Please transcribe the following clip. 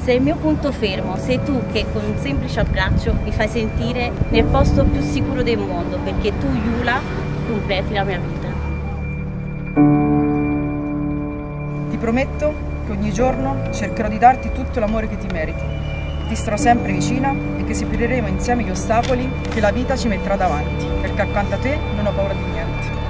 sei il mio punto fermo, sei tu che con un semplice abbraccio mi fai sentire nel posto più sicuro del mondo, perché tu, Yula, completi la mia vita. Ti prometto che ogni giorno cercherò di darti tutto l'amore che ti meriti. Ti starò sempre vicina e che supereremo insieme gli ostacoli che la vita ci metterà davanti, perché accanto a te non ho paura di niente.